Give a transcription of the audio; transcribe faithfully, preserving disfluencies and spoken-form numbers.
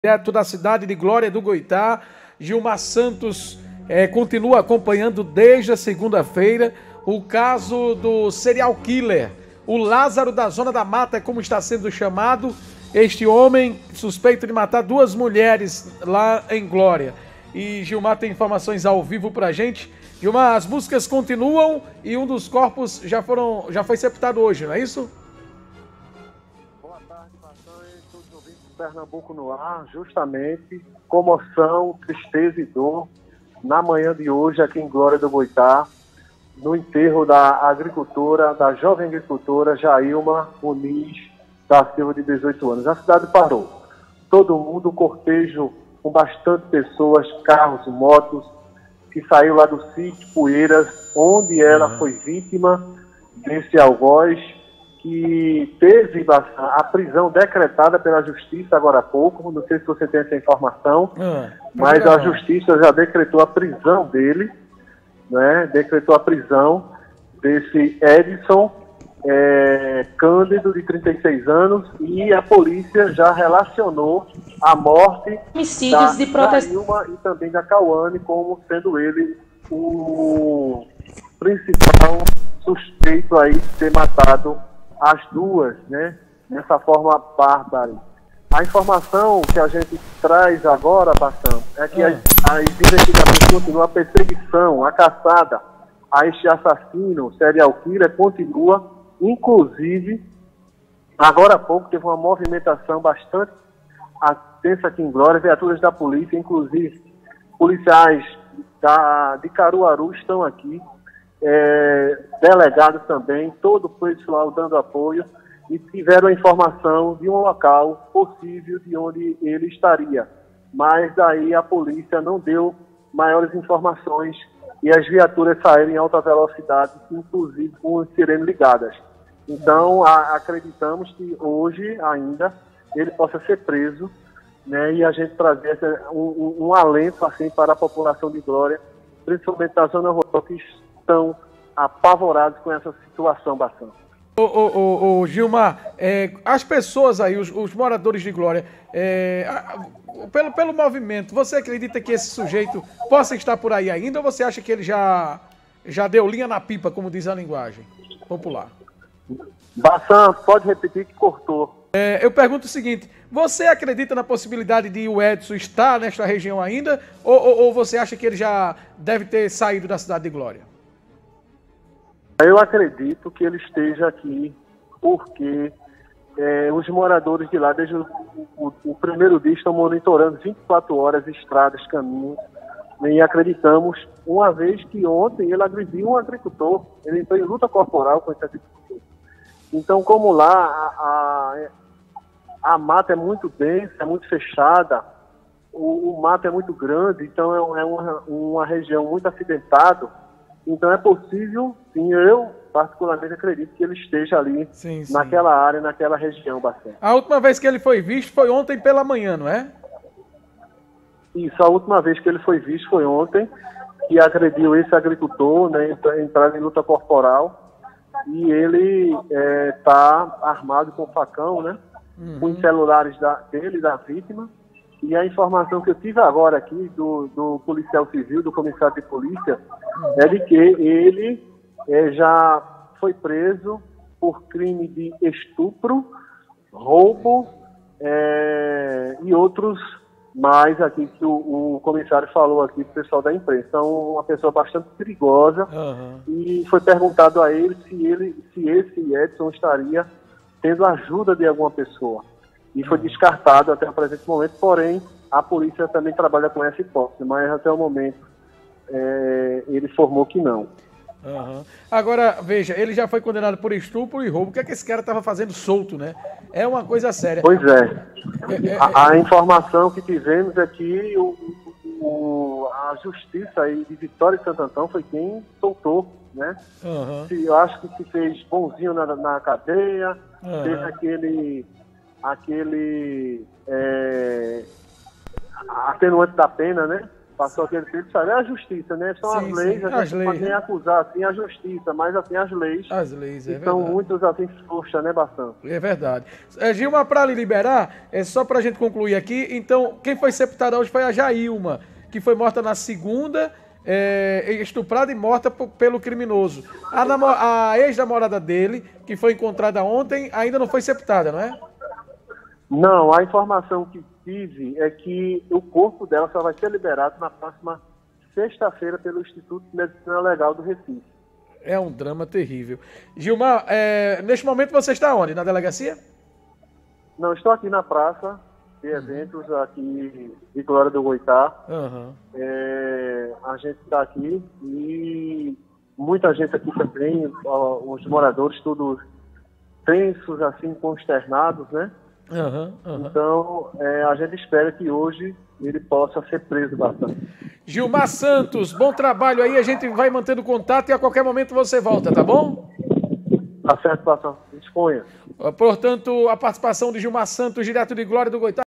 Direto da cidade de Glória do Goitá, Gilmar Santos é, continua acompanhando desde a segunda-feira o caso do serial killer, o Lázaro da Zona da Mata, é como está sendo chamado, este homem suspeito de matar duas mulheres lá em Glória. E Gilmar tem informações ao vivo pra gente. Gilmar, as buscas continuam e um dos corpos já, foram, já foi sepultado hoje, não é isso? Pernambuco no ar, justamente comoção, tristeza e dor na manhã de hoje aqui em Glória do Goitá, no enterro da agricultora, da jovem agricultora Jailma Muniz da Silva, de dezoito anos. A cidade parou, todo mundo, o cortejo com bastante pessoas, carros, motos, que saiu lá do sítio Poeiras, onde ela uhum. foi vítima desse algoz, que teve a prisão decretada pela Justiça agora há pouco, não sei se você tem essa informação, ah, mas a Justiça já decretou a prisão dele, né? Decretou a prisão desse Edson é, Cândido, de trinta e seis anos, e a polícia já relacionou a morte homicídios de proteção da Ilma e também da Cauane como sendo ele o principal suspeito aí de ter matado as duas, né, nessa forma bárbara. A informação que a gente traz agora, Bassam, é que as, as investigações continuam, a perseguição, a caçada a este assassino, serial killer, continua, inclusive, agora há pouco teve uma movimentação bastante tensa aqui em Glória, viaturas da polícia, inclusive policiais da, de Caruaru estão aqui, É, delegados também, todo o pessoal dando apoio, e tiveram a informação de um local possível de onde ele estaria. Mas daí a polícia não deu maiores informações e as viaturas saíram em alta velocidade, inclusive com sirenes ligadas. Então a, acreditamos que hoje ainda ele possa ser preso, né, e a gente trazer um, um, um alento assim para a população de Glória, principalmente da zona rural, que estão apavorados com essa situação bastante. Ô, ô, ô, ô Gilmar, é, as pessoas aí, os, os moradores de Glória, é, a, pelo, pelo movimento, você acredita que esse sujeito possa estar por aí ainda, ou você acha que ele já, já deu linha na pipa, como diz a linguagem popular? Bassam, pode repetir que cortou. É, eu pergunto o seguinte, você acredita na possibilidade de o Edson estar nesta região ainda, ou, ou, ou você acha que ele já deve ter saído da cidade de Glória? Eu acredito que ele esteja aqui porque é, os moradores de lá, desde o, o, o primeiro dia, estão monitorando vinte e quatro horas estradas, caminhos, e acreditamos, uma vez que ontem ele agrediu um agricultor, ele entrou em luta corporal com esse agricultor. Então, como lá a, a, a mata é muito densa, é muito fechada, o, o mato é muito grande, então é, é uma, uma região muito acidentada. Então é possível, sim, eu particularmente acredito que ele esteja ali, sim, sim. naquela área, naquela região bastante. A última vez que ele foi visto foi ontem pela manhã, não é? Isso, a última vez que ele foi visto foi ontem, que agrediu esse agricultor, né, entrando em luta corporal, e ele está é, armado com facão, né, uhum. com os celulares da, dele, da vítima. E a informação que eu tive agora aqui do, do policial civil, do comissário de polícia, é de que ele é, já foi preso por crime de estupro, roubo é, e outros mais aqui que o, o comissário falou aqui para o pessoal da imprensa. Então, uma pessoa bastante perigosa. Uhum. E foi perguntado a ele se, ele se esse Edson estaria tendo ajuda de alguma pessoa. E foi descartado até o presente momento, porém, a polícia também trabalha com essa hipótese, mas até o momento é, ele informou que não. Uhum. Agora, veja, ele já foi condenado por estupro e roubo. O que é que esse cara estava fazendo solto, né? É uma coisa séria. Pois é. é, é a, a informação que tivemos é que o, o, a justiça aí de Vitória e Santo Antão foi quem soltou, né? Uhum. Se, eu acho que se fez bonzinho na, na cadeia, uhum. teve aquele... aquele é, atenuante da pena, né, passou aquele tempo, sabe? É a justiça, né? São Sim, as leis, sim, a as gente leis, pode nem né? acusar assim a justiça, mas assim as leis. As leis, é Então verdade. muitos assim frustram, né, bastante. É verdade. É, Gilmar, para lhe liberar, é só para a gente concluir aqui, então, quem foi sepultada hoje foi a Jailma, que foi morta na segunda, é, estuprada e morta p- pelo criminoso. A, namo- a ex-namorada dele, que foi encontrada ontem, ainda não foi sepultada, não é? Não, a informação que tive é que o corpo dela só vai ser liberado na próxima sexta-feira pelo Instituto de Medicina Legal do Recife. É um drama terrível. Gilmar, é, neste momento você está onde? Na delegacia? Não, estou aqui na praça de eventos aqui de Glória do Goitá. Aham. É, a gente está aqui e muita gente aqui também, ó, os moradores todos tensos, assim, consternados, né? Aham, aham. Então, é, a gente espera que hoje ele possa ser preso bastante. Gilmar Santos, bom trabalho aí, a gente vai mantendo contato e a qualquer momento você volta, tá bom? A certo, disponha. Portanto, a participação de Gilmar Santos, direto de Glória do Goitá.